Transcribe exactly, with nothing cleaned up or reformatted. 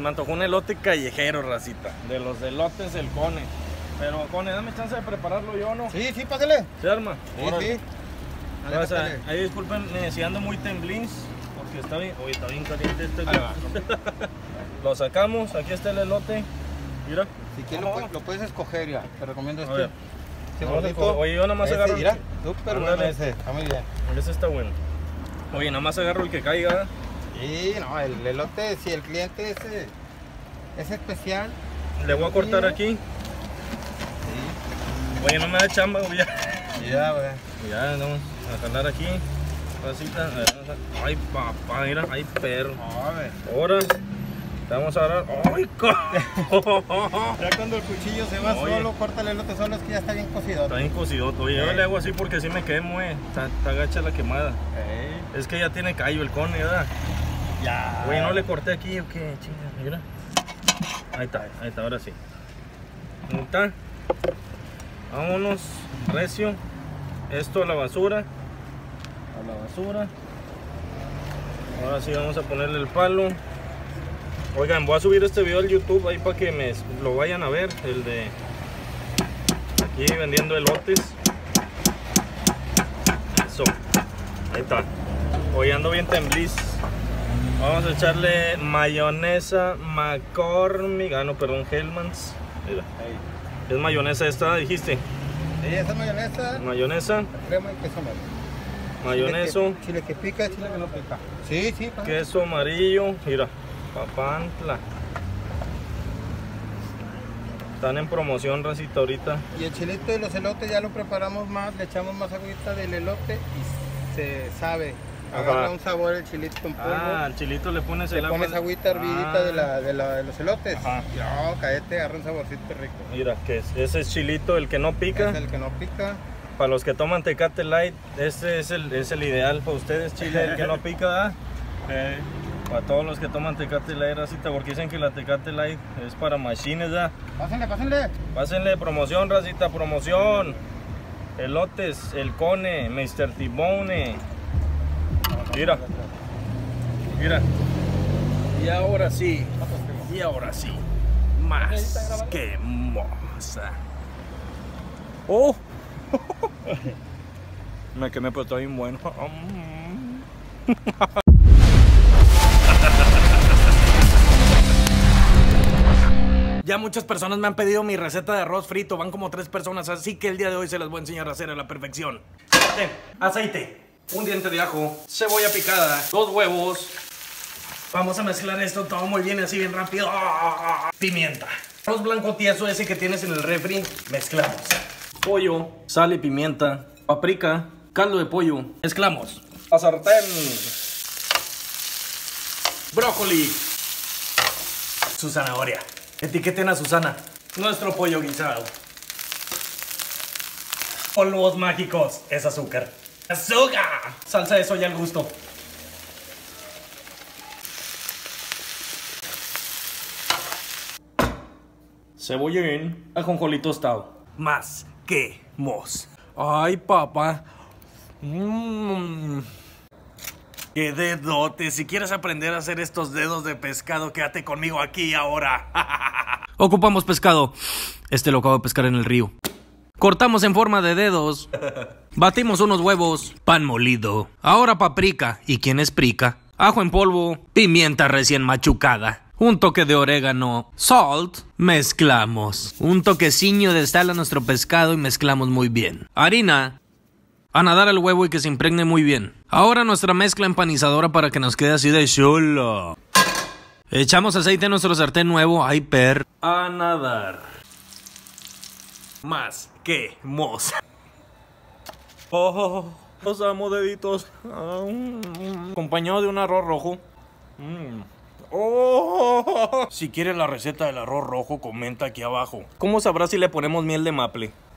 me antojó un elote callejero, racita. De los elotes el Cone. Pero Cone, dame chance de prepararlo yo, ¿no? Sí, sí, pásale. ¿Se arma? Sí, Órale. sí. Dale, O sea, pásale. ahí disculpen si ando muy temblins. Porque está bien, oye, está bien caliente este. Ahí va. Lo sacamos, aquí está el elote. Mira. Si quieres, lo, puedes- lo puedes escoger ya. Te recomiendo A este. ver. Este Vamos a gordito. escoger. Oye, yo nada más Ese, agarro el mira, que- súper Ándale. bueno ese. Está muy bien. Ese está bueno. Oye, nada más agarro el que caiga. Sí, no, el elote, si el cliente es, eh, es especial. Le voy a cortar Mira. aquí. Sí. Oye, no me da chamba, güey. Ya, Ya, güey. ya vamos a jalar aquí. Racita. Ay, papá, mira, ay, perro. A ver. Ahora te vamos a agarrar. ¡Ay, co! Ya cuando el cuchillo se va Oye. solo, corta el elote solo, es que ya está bien cocido. Está bien cocido. Oye, yo le hago así porque si me quemo, eh. Está, está gacha la quemada. Ey, Es que ya tiene callo el Cone, ¿verdad? ya. Oye, no le corté aquí o qué, chinga, mira. Ahí está, ahí está, ahora sí. Ahí está. Vámonos, recio. Esto a la basura. A la basura. Ahora sí vamos a ponerle el palo. Oigan, voy a subir este video al YouTube ahí para que me lo vayan a ver. El de aquí vendiendo elotes. Eso. Ahí está. Hoy ando bien tembliz. Vamos a echarle mayonesa McCormick. Ah, no, perdón, Hellmann's. Mira. Ey. Es mayonesa esta, dijiste. Sí, esa mayonesa, Mayonesa, crema y queso amarillo. mayoneso, Chile que, chile que pica, chile que no pica. Sí, sí. pasa. queso amarillo. Mira, papantla. Están en promoción, racita, ahorita. Y el chilito de los elotes ya lo preparamos más, le echamos más agüita del elote y se sabe. Agarra Ajá. un sabor el chilito en polvo. Ah, al chilito le pones le el pones agua. agüita hervidita Ah, de, la, de, la, de los elotes. Ajá. No, cállate, agarra un saborcito rico. Mira, que es, ese es chilito, el que no pica. Es el que no pica. Para los que toman Tecate Light, este es el, es el ideal para ustedes, chile, el que no pica, ¿verdad? Eh. Para todos los que toman Tecate Light, racita, porque dicen que la Tecate Light es para machines, ¿verdad? Pásenle, pásenle. Pásenle promoción, racita, promoción. Elotes, el Cone, mister Tibone. Mira, mira. Y ahora sí, y ahora sí, más que moza. ¡Oh! Me quemé, pero está bien bueno. Ya muchas personas me han pedido mi receta de arroz frito, van como tres personas, así que el día de hoy se las voy a enseñar a hacer a la perfección. Ten, aceite, un diente de ajo, cebolla picada, dos huevos. Vamos a mezclar esto todo muy bien, así bien rápido. Pimienta, arroz blanco tieso ese que tienes en el refri, mezclamos. Pollo, sal y pimienta, paprika, caldo de pollo, mezclamos. A sartén, brócoli, su zanahoria. Etiqueten a Susana. Nuestro pollo guisado. Polvos mágicos. Es azúcar. ¡Azúcar! Salsa de soya al gusto. Cebollín. Ajonjolí tostado. Más que mos. Ay, papá. Mmm. ¡Qué dedote! Si quieres aprender a hacer estos dedos de pescado, quédate conmigo aquí ahora. Ocupamos pescado. Este lo acabo de pescar en el río. Cortamos en forma de dedos. Batimos unos huevos. Pan molido. Ahora paprika. ¿Y quién es prica? Ajo en polvo. Pimienta recién machucada. Un toque de orégano. Salt. Mezclamos. Un toquecillo de sal a nuestro pescado y mezclamos muy bien. Harina. A nadar el huevo y que se impregne muy bien. Ahora nuestra mezcla empanizadora para que nos quede así de chulo. Echamos aceite en nuestro sartén nuevo. Ay, per. A nadar. Más que mos. Oh, los amo, deditos. Acompañado de un arroz rojo. Mm. Oh. Si quieres la receta del arroz rojo, comenta aquí abajo. ¿Cómo sabrás si le ponemos miel de maple?